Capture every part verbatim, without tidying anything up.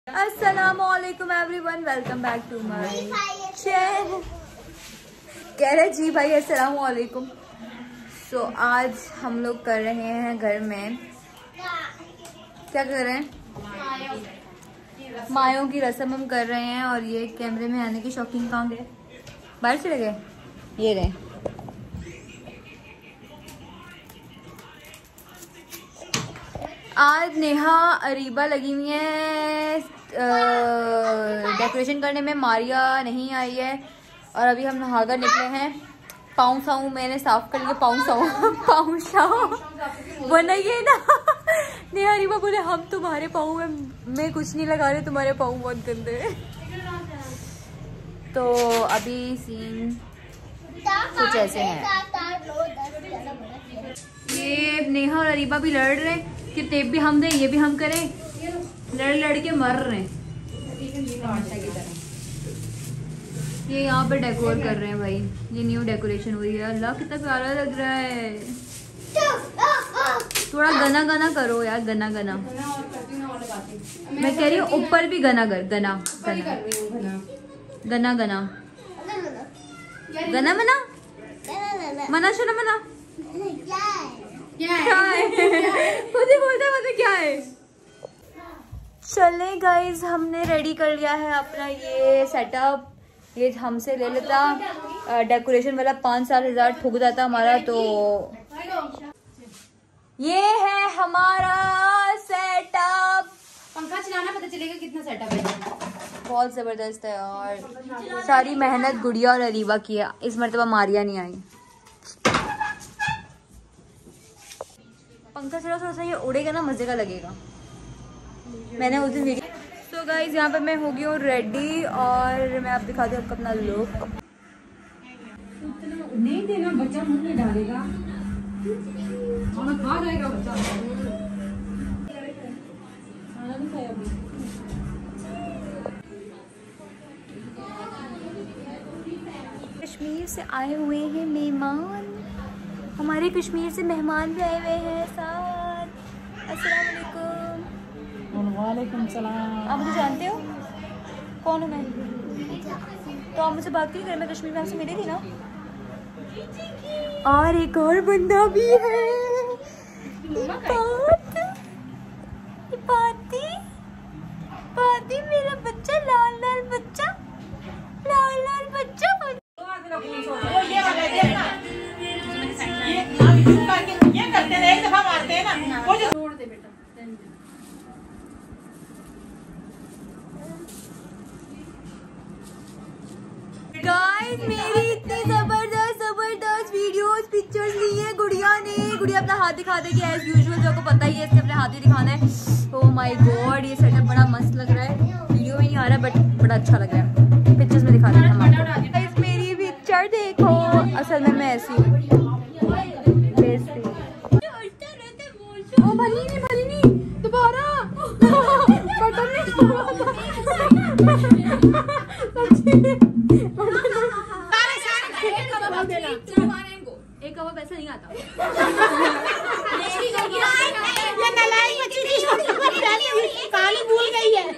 अस्सलामुअलैकुम everyone, welcome back to my channel. कह रहे जी भाई अस्सलामुअलैकुम। सो so, आज हम लोग कर रहे हैं घर में, क्या कर रहे हैं, मायों की रस्म हम कर रहे हैं। और ये कैमरे में आने की शौकीन कहाँ गए, बाहर चले गए, ये रहे। आज नेहा अरीबा लगी हुई है डेकोरेशन करने में, मारिया नहीं आई है। और अभी हम नहाकर निकले हैं। पाँव साऊ मैंने साफ कर लिया, पाँव साऊ पाँव साऊ बनाइए ना। नेहा अरीबा बोले हम तुम्हारे पाँव में मैं कुछ नहीं लगा रहे, तुम्हारे पाँव बहुत गंदे हैं। तो अभी सीन कुछ ऐसे है। ये नेहा और अरीबा भी लड़ रहे हैं कि टेप भी हम दें, ये भी हम करें, लड़ लड़ के मर रहे हैं। ये यहाँ पे डेकोर कर रहे हैं भाई, ये न्यू डेकोरेशन हुई है। अल्लाह कितना प्यारा लग रहा है। थोड़ा गना गना करो यार, गना गना। मैं कह रही हूँ ऊपर भी गना कर, गना गना गना गना गना मना मना शना मना क्या है मुझे बोलता है क्या है। चले गाइज, हमने रेडी कर लिया है अपना ये सेटअप। ये हमसे ले लेता डेकोरेशन वाला, पाँच सात हजार ठुक जाता हमारा। तो ये है हमारा सेटअप। पंखा चलाना पता चलेगा कितना सेटअप है। बहुत जबरदस्त है और सारी मेहनत गुड़िया और अरीबा की है। इस मरतबा मारिया नहीं आई। पंखा चला थोड़ा सा ये उड़ेगा ना, मजे का लगेगा। मैंने उस दिन वीडियो। सो गाइज यहाँ पे मैं हो गई हूँ रेडी और मैं आप दिखाती हूँ आपको अपना लुक। नहीं देना, बच्चा मुंह में डालेगा और खा जाएगा बच्चा। खाना नहीं खाया अभी। कश्मीर से आए हुए हैं मेहमान, हमारे कश्मीर से मेहमान भी आए हुए हैं साथ। अस्सलाम वालेकुम। वालेकुम सलाम। आप मुझे जानते हो कौन हूँ मैं? तो आप मुझसे बात क्यों करें, मैं कश्मीर में आपसे मिली थी ना। और एक और बंदा भी है, पाती पाती मेरा बच्चा, लाल लाल बच्चा, लाल लाल बच्चा। ये करते हैं, एक दफा मारते हैं ना, वो जो छोड़ दे बेटा। गाइस मेरी इतनी जबरदस्त जबरदस्त वीडियोस पिक्चर्स ली है गुड़िया ने। गुड़िया अपना हाथ दिखा दे कि एज यूजुअल जो आपको पता ही है, इसने अपने हाथ ही दिखाना है। ओह माय गॉड, ये सेटअप बड़ा मस्त लग रहा है। वीडियो में नहीं आ रहा है बट बड़ा अच्छा लग रहा है। पिक्चर्स में दिखा दें गाइस। मेरी पिक्चर देखो, असल में मैं ऐसी हूँ। ओ भली नहीं भली नहीं, दोबारा बटन नहीं। एक कबाब ऐसा नहीं आता। काली भूल गई है।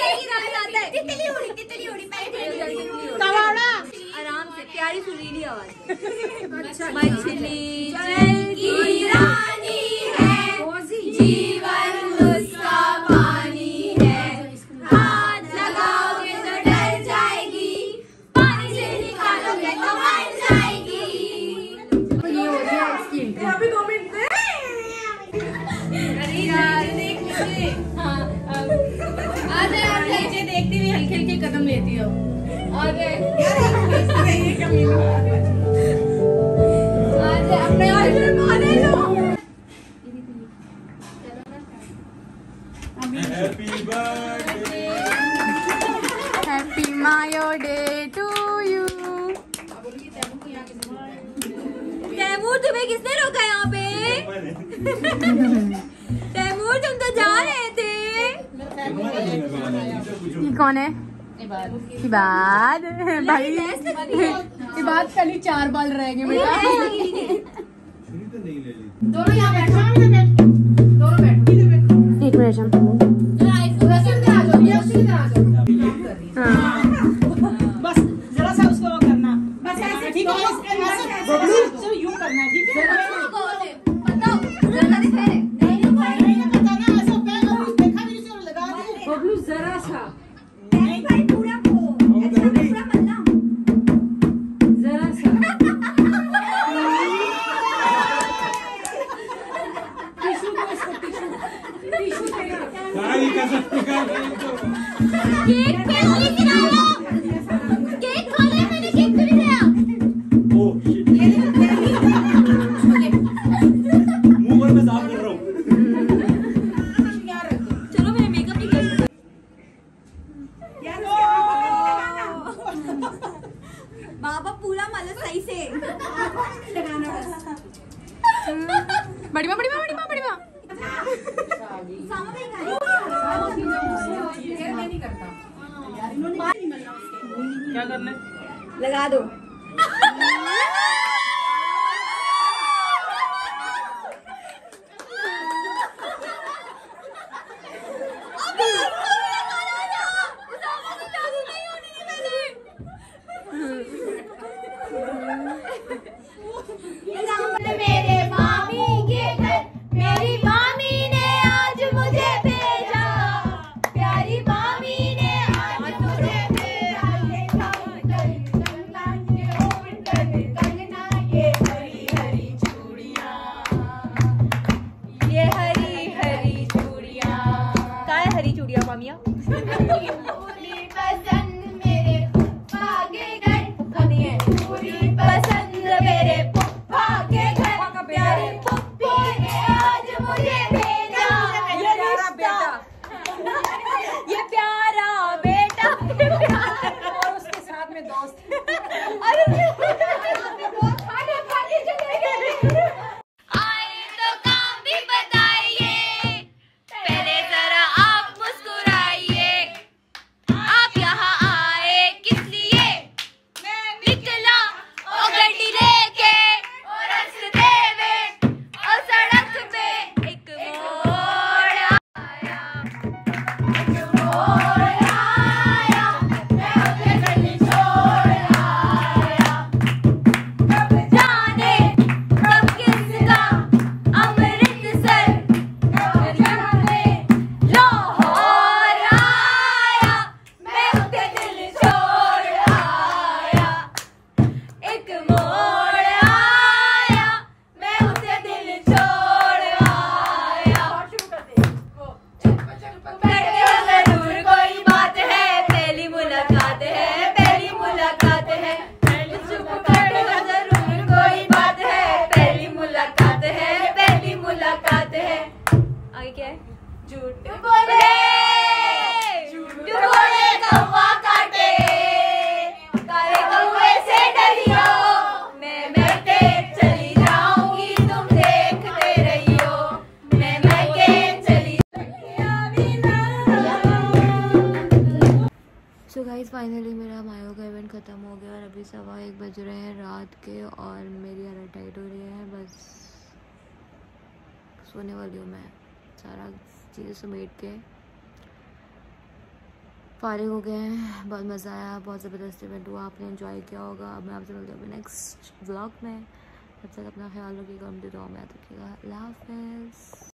आराम से प्यारी सुरीली आवाज। मछली जल की रानी है, जीवन उसका पानी है, हाथ लगाओगे तो डर जाएगी, पानी से निकालोगे तो मर जाएगी। अभी दो मिनट दे। नीचे देखती हुई हल्के हल्के कदम लेती हो। अपने happy mayo day to you. Taimur तुम्हें किसने रोका यहाँ पे? तैमूर तुम तो जा रहे थे। ये कौन है? इबाद भाई। इबाद कल ही चार बाल रहेंगे बेटा। दोनों यहाँ बैठो, दोनों बैठो। एक मिनट। इसी तरह आ जाओ। काम कर रही है। हाँ। बस जरा सा उसको वो करना, बस ऐसे ठीक है, ऐसे- ऐसे बबलू। सिर्फ यूं करना है, ठीक है। नहीं बताना, ऐसा पैर और देखा भी नहीं, लगा दी। बबलू जरा सा जरा सा टिश्यू दो इसको, टिश्यू टिश्यू देना। सारी का सब का केक पे नहीं गिराया, केक खा लिया मैंने, केक तो नहीं खाया। ओह शिट, मुंह पर मैं साफ कर रहा हूँ। चलो मेरा मेकअप नहीं किया। बाबा पूरा मतलब सही से बड़ी माँ बड़ी माँ बड़ी माँ बड़ी माँ नहीं करता। क्या करना है? लगा दो। मेरे मामी के घर मेरी मामी ने आज मुझे भेजा, प्यारी मामी ने आज मुझे भेजा। ये हरी हरी चूड़ियां, ये हरी हरी चूड़ियां। क्या है हरी चूड़ियां मामिया? पूरी पसंद मेरे पप्पा के घर, पूरी पसंद मेरे पप्पा के घर, प्यारी पप्पी ने आज मुझे भेजा। ये प्यारा बेटा, ये प्यारा बेटा और उसके साथ में दोस्त। अरे खाने खाने चले गए। आए तो काम भी बताइए, पहले जरा आप मुस्कुराइए। आप यहाँ आए किस लिए? निकला ओ गड्डी लेके और रास्ते में और सड़क पे एक मोड़ आया, एक मोड़ आया, मैं उसे गली छोड़ आया। कब जाने कब किसका अमृतसर, कब जाने लाहौर आया, मैं उसे दिल छोड़ आया। एक मोड़ आया, मैं उसे दिल छोड़ आया। करते हो जरूर कोई बात है, पहली मुलाकात है, पहली मुलाकात है। चुप करते हो जरूर कोई बात है, पहली मुलाकात है, पहली मुलाकात है। आगे क्या है? झूठ बोले, झूठ बोले कौवा काटे, काले कौवे से डरियो, मैं मैके चली जाऊंगी, तुम देखते रहियो, मैं मैके चली। सो गाइस फाइनली मेरा मायो का इवेंट ख़त्म हो गया और अभी सवा एक बज रहे हैं रात के और मेरी हालत टाइट हो रही है। बस सोने वाली हूँ मैं। सारा चीज़ें समेट के फारिग हो गए हैं। बहुत मज़ा आया, बहुत ज़बरदस्त इवेंट हुआ, आपने एंजॉय किया होगा। अब मैं आपसे मिलती हूँ नेक्स्ट व्लॉग में। तब तक अपना ख्याल रखिएगा, मुझे दुआ में याद रखिएगा। अल्लाह हाफ़िज़।